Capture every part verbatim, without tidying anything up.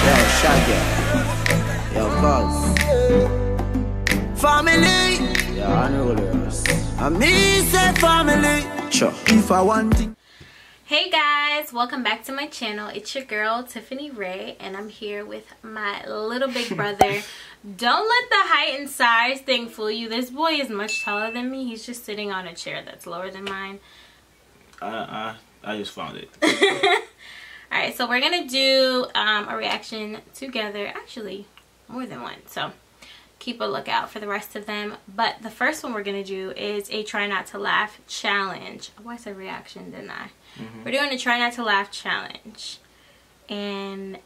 Shaggy. Yo, cuz. Family. Yeah, unrullers. I me say family. Sure. If I want it. Hey guys, welcome back to my channel. It's your girl Tiffany Ray, and I'm here with my little big brother. Don't let the height and size thing fool you. This boy is much taller than me. He's just sitting on a chair that's lower than mine. I I, I just found it. Alright, so we're gonna do um, a reaction together. Actually, more than one. So keep a lookout for the rest of them. But the first one we're gonna do is a try not to laugh challenge. Oh, I said reaction, didn't I? Mm-hmm. We're doing a try not to laugh challenge. And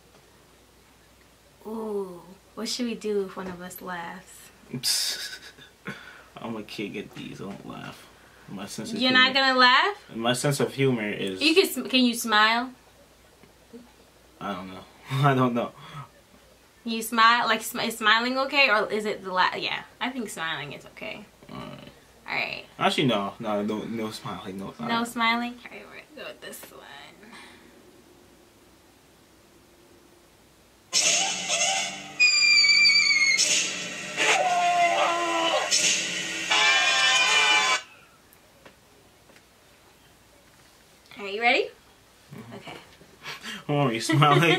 ooh, what should we do if one of us laughs? I'm a kid, get these. I don't laugh. My sense of You're humor, not gonna laugh? My sense of humor is. You can. Can you smile? I don't know. I don't know. You smile like sm is smiling okay, or is it the la? Yeah, I think smiling is okay. Alright. Alright. Actually, no, no, no, no smiling, no. No right. Smiling. Alright, we're gonna go with this one. Are you ready? Mm-hmm. Okay. Oh, are you smiling?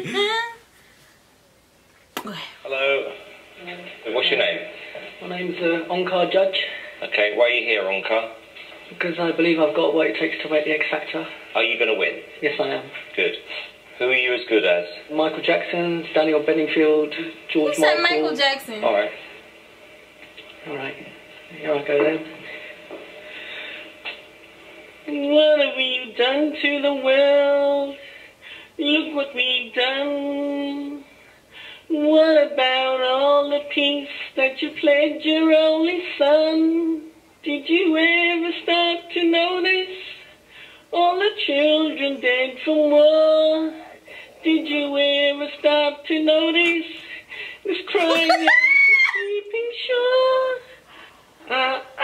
Hello. What's your name? My name's uh, Onkar Judge. Okay, why are you here, Onkar? Because I believe I've got what it takes to make the X Factor. Are you going to win? Yes, I am. Good. Who are you as good as? Michael Jackson, Daniel Bedingfield, George Who said Michael. Michael Jackson? All right. All right. Here I go then. What have we done to the world? Look what we've done. What about all the peace that you pledged your only son? Did you ever stop to notice all the children dead from war? Did you ever stop to notice this crying at the sleeping shore? Ah, ah.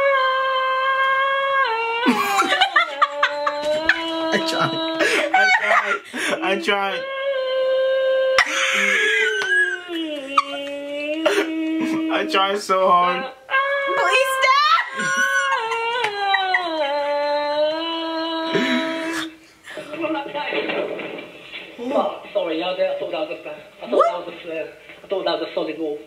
I tried. I tried. I tried. I tried so hard. Please stop! Oh, sorry, I, I thought that was a, I thought that was a, uh, I thought that was a solid wall.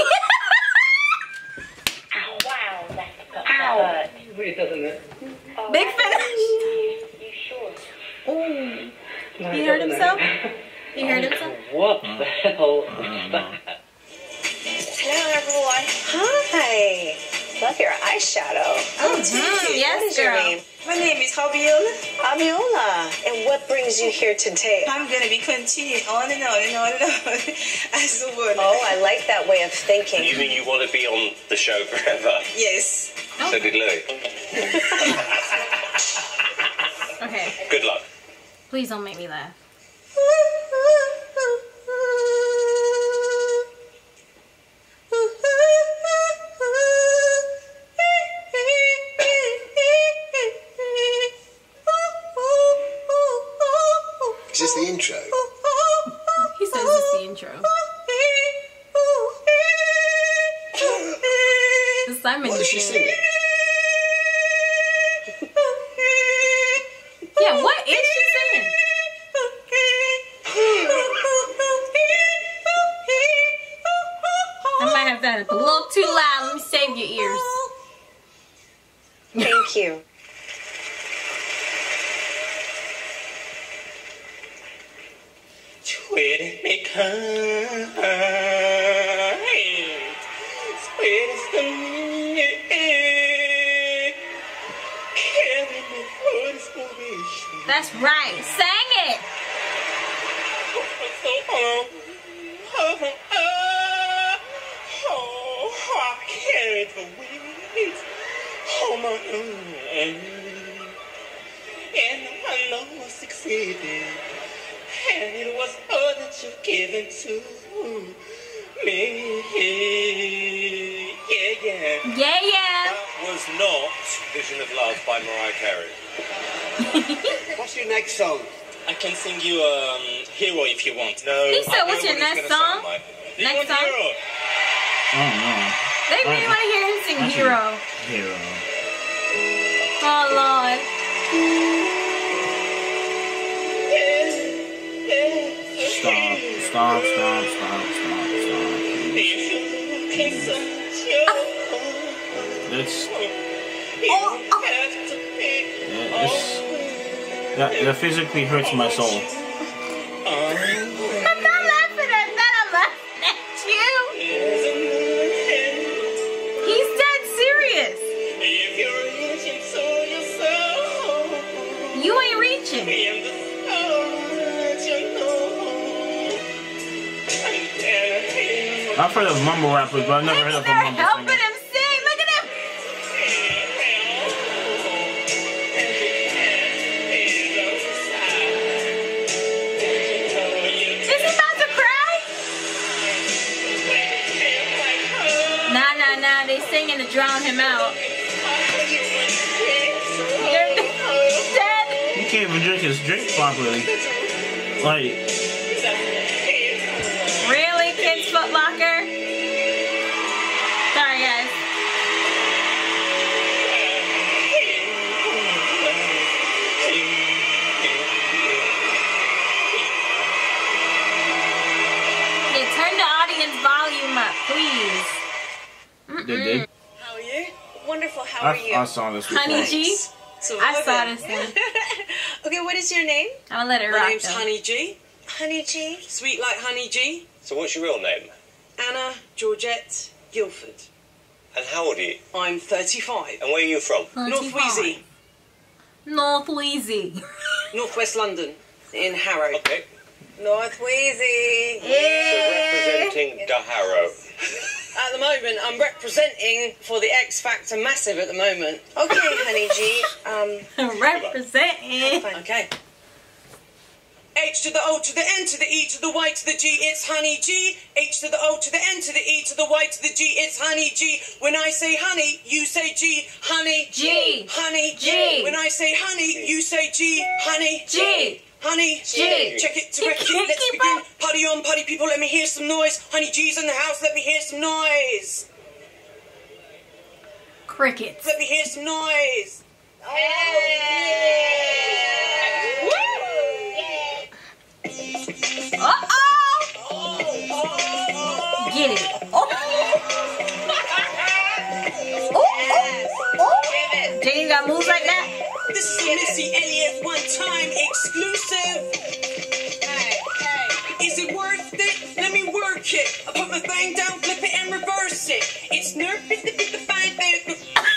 Ow, wow, that got Ow. hurt. It really doesn't it? Oh, Big finish. You sure? Ooh. No, He it hurt doesn't, himself? it? He hurt himself? What the hell is that? Hello, everyone. Hi. Love your eyeshadow. Oh, mm, yes, what is your girl. name? My name is Fabiola. Abiola. And what brings you here today? I'm going to be continuing on and on and on and on as the word. Oh, I like that way of thinking. You mean you want to be on the show forever? Yes. So did Louis. Okay. Good luck. Please don't make me laugh. Is this the intro? He says it's the intro. The Simon What is she singing? Yeah, what is she singing? I might have that a little too loud. Let me save your ears. Thank you. Sweet me kind, sweet as the milk, carry me for inspiration. That's right. Sang it. So, oh, oh, oh, oh, I carried the weight on my own, and I know I succeeded. And it was all that you've given to me. Yeah, yeah. Yeah, yeah. That was not Vision of Love by Mariah Carey. What's your next song? I can sing you um, Hero if you want. No. He said, what's your next song? Do you Next want song? Hero? Oh no. They really want to hear him sing Actually, Hero. Hero. Oh, Lord. Stop, stop, stop, stop, stop, stop. It's, Oh, oh. yeah, it's, that, that physically hurts my soul. I'm not laughing at that. I'm laughing at you. He's dead serious. You ain't reaching. I've heard of mumble rappers, but I've never heard of a They're mumble helping singer. him sing. Look at him. Is he about to cry? Nah, nah, nah. They singing to drown him out. They're dead. He can't even drink his drink properly. Like, Really, Kids Foot Locker? Sorry, guys. Yeah, turn the audience volume up, please. they did. How are you? Wonderful. How are I, you? I saw this before. Honey G? So I saw welcome. this one. Okay, what is your name? I'm gonna let it My rock. name's though. Honey G. Honey G. Sweet like Honey G. So what's your real name? Anna Georgette Guildford. And how old are you? I'm thirty-five. And where are you from? North Wheezy. North Wheezy. Northwest London. In Harrow. Okay. North Wheezy. So representing the Harrow. At the moment, I'm representing for the X Factor Massive at the moment. Okay, Honey G. Um, Representing. Okay. H to the O to the N to the E to the Y to the G, it's Honey G. H to the O to the N to the E to the Y to the G, it's Honey G. When I say honey, you say G. Honey G. Honey G. When I say honey, you say G. Honey G. Honey G. Check it to He wreck it. can't Let's keep begin. up. Party on, party people, let me hear some noise. Honey G's in the house, let me hear some noise. Crickets. Let me hear some noise. Uh-oh. Get it. Oh. Oh, oh, oh. Jane got moves like that? This is a Missy Elliott one time exclusive. Is it worth it? Let me work it. I put my thing down, flip it and reverse it. It's nerve fit to fit the fine thing.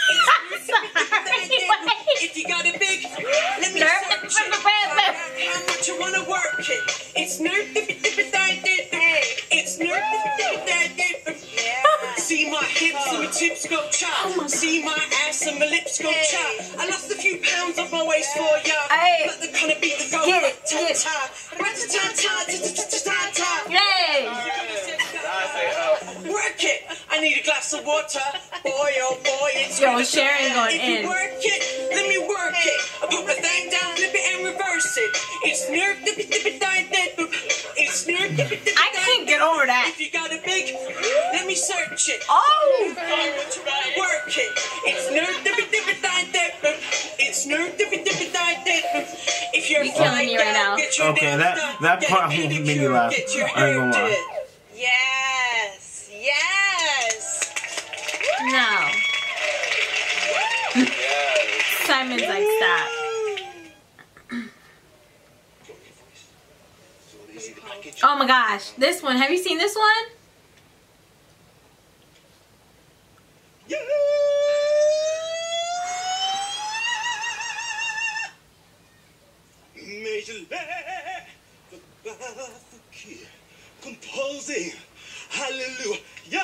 If you got a big, let me search it. Find out how much you wanna work it. It's nerve fit to fit the fine thing. It's nerve fit to fit the fine thing. See my hips and my tips go chop. See my ass and my lips go chop. I lost a few pounds off my waist for ya. But they're gonna be the go. Get it, get it. Yay! Work it. I need a glass of water. Boy, oh boy, it's Yo, gonna Sharon be going If you in. work it, let me work it. I put my thing down, flip it and reverse it. It's nerve dippy dippy dine dip. It's nerve dippy dippy I can't get over that. If you got a big, let me search it. Oh! Work it. It's nerve dippy dippy dine dip. It's nerve dippy dippy dine dip. If you're You killing me right now. Okay, that that part made me laugh. I ain't gonna lie. yes. Yes. No. Simon's like, stop. Oh my gosh. This one. Have you seen this one? Composing, hallelujah,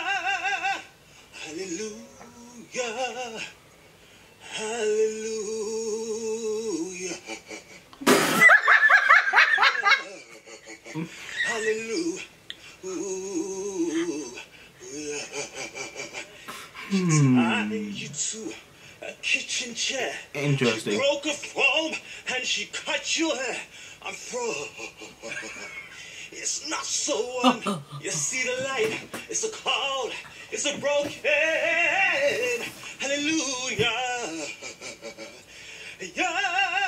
hallelujah, hallelujah, hallelujah. I you to a kitchen chair. Interesting. She broke a foam and she cut your hair. I'm pro. It's not so one. You see the light. It's a cold. It's a broken. Hallelujah. Yeah.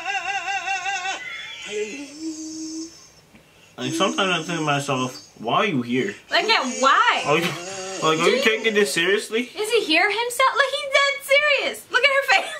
Hallelujah. Like sometimes I think to myself, why are you here? Like, yeah, why? Are you, like, are you taking this seriously? Is he here himself? Like, he's dead serious. Look at her face.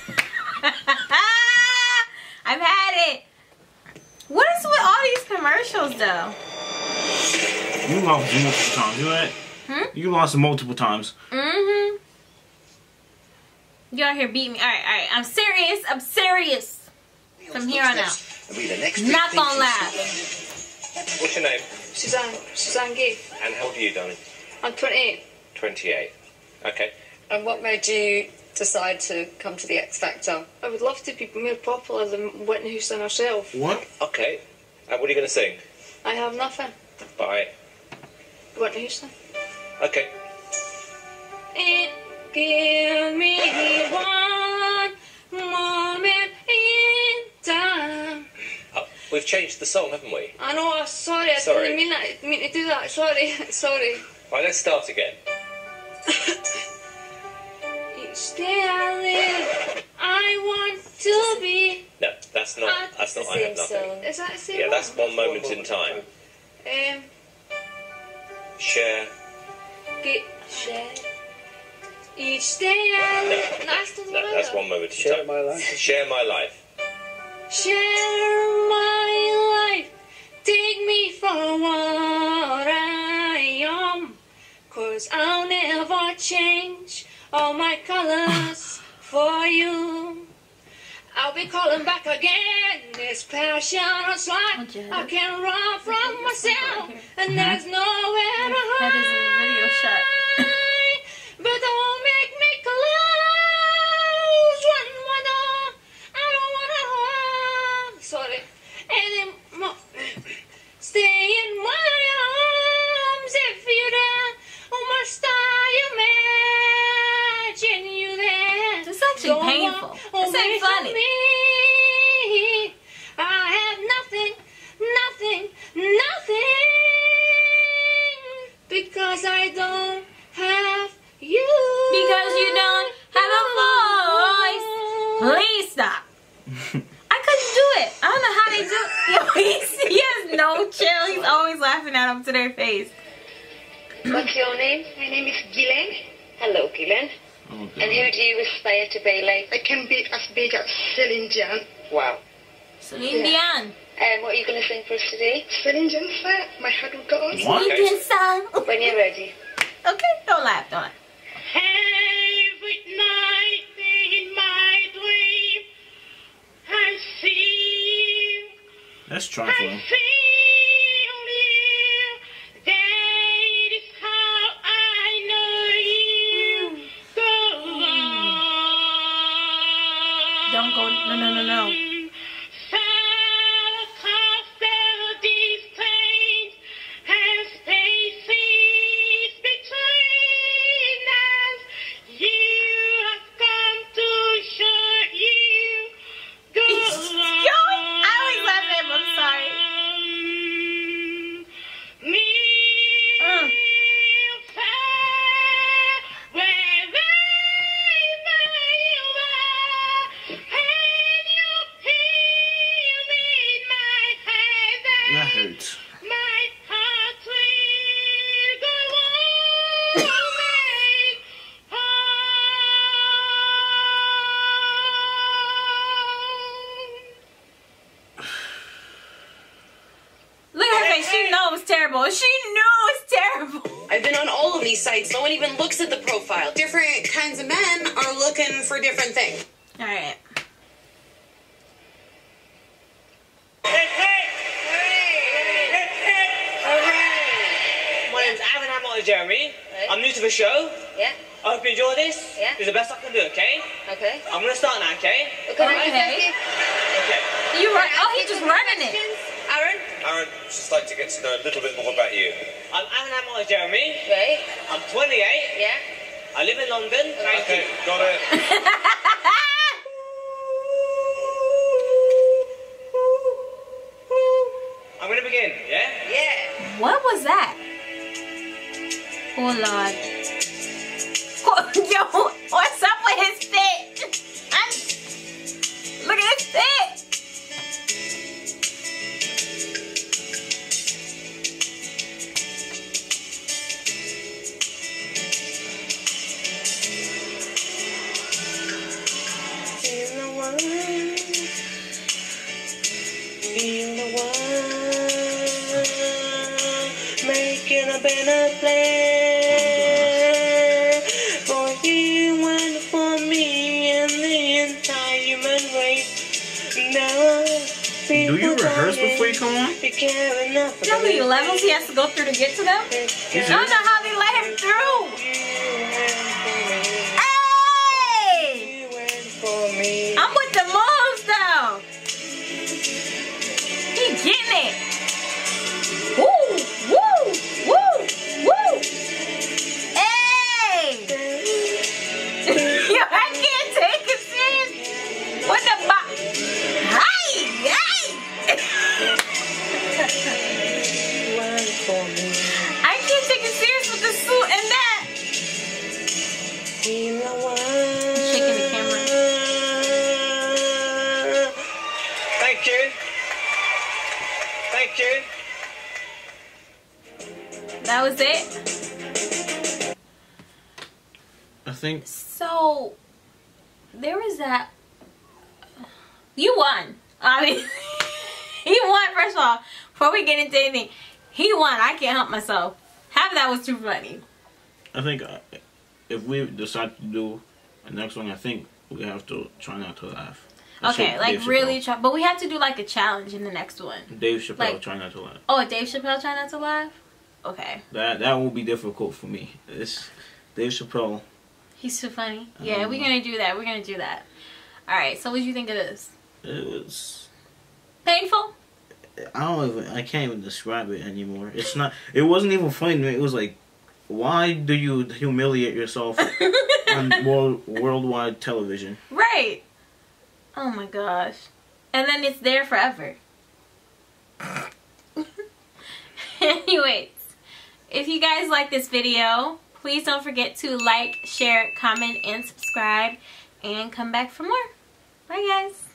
I've had it. What is with all these commercials, though? You lost multiple times. You know that? Hmm? You lost multiple times. Mm-hmm. You out here beat me. All right, all right. I'm serious. I'm serious. From here on out. Not gonna laugh. What's your name? Suzanne. Suzanne Gee. And how old are you, darling? I'm twenty-eight. twenty-eight. Okay. And what made you decide to come to the X Factor? I would love to be more popular than Whitney Houston herself. What? Okay. And what are you going to sing? I have nothing. Bye. Whitney Houston. Okay. And give me one moment in time. Oh, we've changed the song, haven't we? I know, I'm sorry, I Sorry. didn't mean, that, I didn't mean to do that. Sorry, sorry. Right, let's start again. Each day I live, I want to be. No, that's not. That's not. I have nothing. Is that the same Yeah, one? that's one moment in time. Um, Share. get share. Each day I live. No, that's the No, that's one moment in Share time. my life. Share my life. Share my life. Take me for what I am. Cause I'll never change all my colors for you. I'll be calling back again. This passion is like I can't run from myself. And there's nowhere to hide. That is a video shot. But don't make me close one more door. I don't wanna hold. Sorry. Anymore. Stay in my arms if you dare. Must I imagine you there? This is actually painful. This ain't funny. Me. I have nothing, nothing, nothing. Because I don't have you. Because you don't have a voice. Please stop. I couldn't do it. I don't know how they do it. Yo, he's, he has no chill. He's always laughing at them to their face. What's your name? My name is Gillian. Hello, Gillian. Oh, And who do you aspire to be like? I can be as big as Celine Dion. Wow. Celine Dion. And what are you going to sing for us today? Celine Dion said, my heart will go on. What? Celine Dion song. When you're ready. Okay, don't laugh, don't laugh. Every night in my dream, I see, That's I trifling. feel you. That is how I know you go on. Don't go, no, no, no, no. Far across the distance and spaces between us, you have come to show you go Yo, I always laugh at him, I'm sorry. Me Mm. far wherever you are, and you feel me in my heaven. That hurts. My heart will go on, make Look at her face. She knows it's terrible. She knew it's terrible. I've been on all of these sites. No one even looks at the profile. Different kinds of men are looking for different things. All right. Hey, hey! Hey, hey! Hooray! My name's Aaron, I'm not Jeremy. Right. I'm new to the show. Yeah? I hope you enjoy this. Yeah. It's the best I can do, okay? Okay. I'm gonna start now, okay? Okay. Okay. Okay. You run. Oh, he's just running it. Aaron? Aaron, I'd just like to get to know a little bit more about you. I'm Aaron, I'm not Jeremy. Right? I'm twenty-eight. Yeah? I live in London. Thank Okay, you. got it. that? Oh Lord. Yo, what's up with his fit? I'm, look at his fit. Feel the one, feel the one, making a better plan for you and for me and the entire human race. Now, Do you rehearse before you come on? You know how many levels he has to go through to get to them? I don't know how they let him through. Hey! I'm with the moves though. He getting it. Woo! Woo! Woo! Woo! Hey! Yo, I can't take it serious. What the fuck? Hey! Hey! I can't take it serious with the suit and that. I'm shaking the camera. Thank you. Thank you. That was it. I think. So there was that. You won. I mean, he won. First of all, before we get into anything, he won. I can't help myself. Half of that was too funny. I think uh, if we decide to do the next one, I think we have to try not to laugh. That's Okay, it, like Dave really Chappelle. try, but we have to do like a challenge in the next one. Dave Chappelle, Like- try not to laugh. Oh, Dave Chappelle try not to laugh? Okay. That that will be difficult for me. It's Dave Chappelle. He's too funny. Yeah, Um, we're gonna do that. We're gonna do that. Alright, so what do you think of this? It was. Painful? I don't even. I can't even describe it anymore. It's not. It wasn't even funny to me. It was like, why do you humiliate yourself on world, worldwide television? Right. Oh my gosh. And then it's there forever. Anyways, if you guys like this video, please don't forget to like, share, comment, and subscribe. And come back for more. Bye guys.